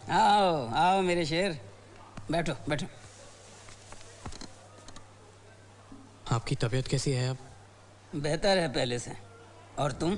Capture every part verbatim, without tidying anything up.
आओ आओ मेरे शेर, बैठो बैठो। आपकी तबीयत कैसी है अब? बेहतर है पहले से। और तुम?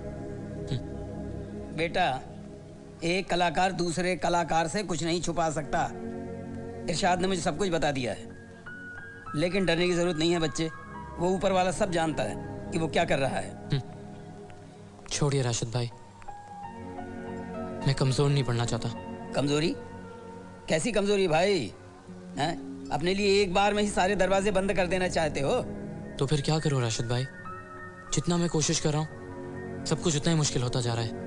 बेटा, एक कलाकार दूसरे कलाकार से कुछ नहीं छुपा सकता। इरशाद ने मुझे सब कुछ बता दिया है, लेकिन डरने की जरूरत नहीं है बच्चे। वो ऊपर वाला सब जानता है कि वो क्या कर रहा है। छोड़िए राशिद भाई, मैं कमजोर नहीं पड़ना चाहता। कमजोरी? कैसी कमजोरी भाई? हैं? अपने लिए एक बार में ही सारे दरवाजे बंद कर देना चाहते हो? तो फिर क्या करूं राशिद भाई? जितना मैं कोशिश कर रहा हूं, सब कुछ उतना ही मुश्किल होता जा रहा है।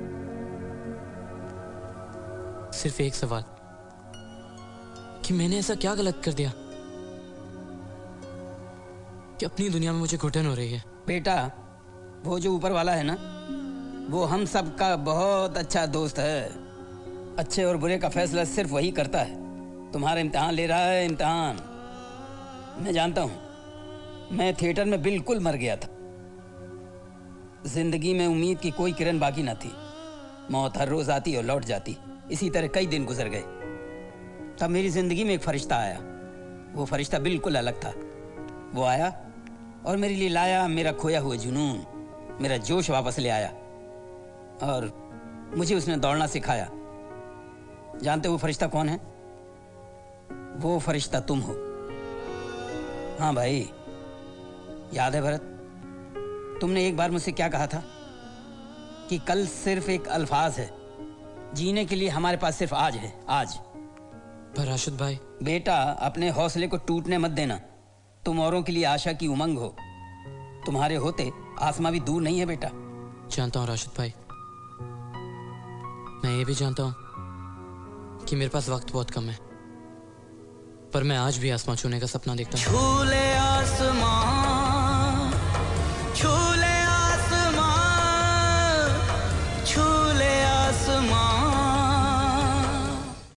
सिर्फ एक सवाल कि मैंने ऐसा क्या गलत कर दिया कि अपनी दुनिया में मुझे घुटन हो रही है। बेटा, वो जो ऊपर वाला है ना, वो हम सब का बहुत अच्छा दोस्त है। अच्छे और बुरे का फैसला सिर्फ वही करता है। तुम्हारा इम्तिहान ले रहा है, इम्तिहान। मैं जानता हूं, मैं थिएटर में बिल्कुल मर गया था। जिंदगी में उम्मीद की कोई किरण बाकी ना थी। मौत हर रोज आती और लौट जाती। इसी तरह कई दिन गुजर गए। तब मेरी जिंदगी में एक फरिश्ता आया। वो फरिश्ता बिल्कुल अलग था। वो आया और मेरे लिए लाया मेरा खोया हुआ जुनून, मेरा जोश वापस ले आया, और मुझे उसने दौड़ना सिखाया। जानते हो वो फरिश्ता कौन है? वो फरिश्ता तुम हो। हाँ भाई, याद है भरत, तुमने एक बार मुझसे क्या कहा था कि कल सिर्फ एक अल्फाज है, जीने के लिए हमारे पास सिर्फ आज है, आज। पर राशिद भाई। बेटा, अपने हौसले को टूटने मत देना। तुम औरों के लिए आशा की उमंग हो। तुम्हारे होते आसमां भी दूर नहीं है बेटा। जानता हूं राशिद भाई, मैं ये भी जानता हूं कि मेरे पास वक्त बहुत कम है, पर मैं आज भी आसमां छूने का सपना देखता हूं। छूले आसमां